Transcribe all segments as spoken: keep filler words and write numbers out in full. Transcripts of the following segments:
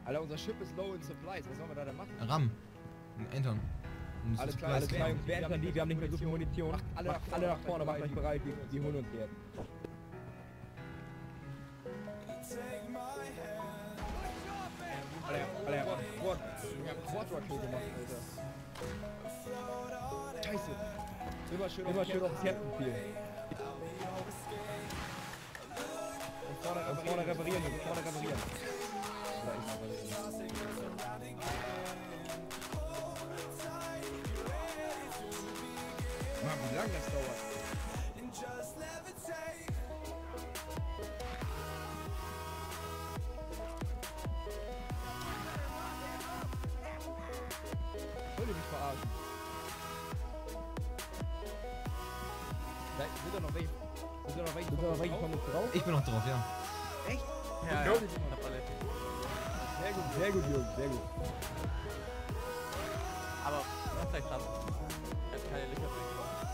Alter, unser Schiff ist low in supplies. Was sollen wir da denn machen? Ram. Entern. Alles klar, alles klar. Wir entern die, wir haben nicht mehr so viel Munition. Macht alle, macht alle nach vorne, macht euch bereit, wir, wir holen uns jetzt. Alter, Alter, Quad, wir haben Quad-Rakete gemacht, Alter. Scheiße. Immer schön, immer schön aufs Captain-Field. Und vorne, und vorne reparieren, und vorne reparieren. Da ist noch was. Mann, wie lange das dauert. Wollt ihr mich verarschen? Da sind doch noch welche. Sind doch noch welche, sind doch noch welche von uns drauf? Ich bin noch drauf, ja. Echt? Ja, ja. Sehr gut, sehr gut, Jungs, sehr gut. Aber was vielleicht dran? Er hat keine Lichter für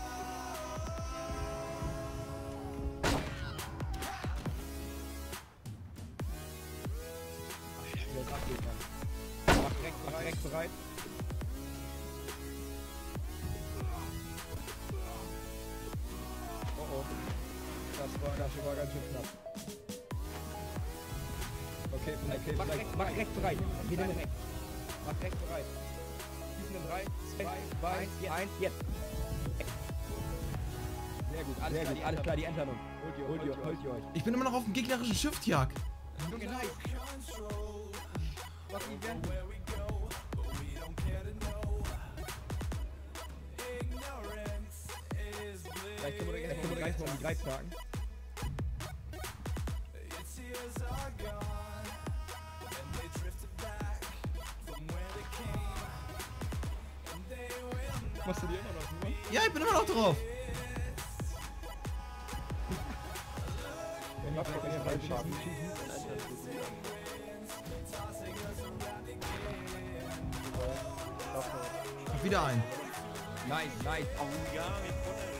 Ich will abgehen, Mann. Mach direkt, mach direkt bereit. Oh oh. Das war, das war ganz schön knapp. Okay, okay, mach direkt, mach direkt bereit. Wieder direkt. Mach direkt bereit. Schießen in drei, zwei, zwei, eins, jetzt. Sehr gut, alles, sehr klar, gut, alles klar, die entern uns. Holt ihr, holt ihr, holt ihr euch. Ich bin immer noch auf dem gegnerischen Schiff, Jak. Junge, nice. Was ihn denn? Vielleicht können wir gleich mal um die drei tragen. Machst du dir immer noch, ne? Ja, ich bin immer noch drauf. Wenn ich kann ja reinschießen. Hab wieder ein. Nice, nice. Oh ja, jetzt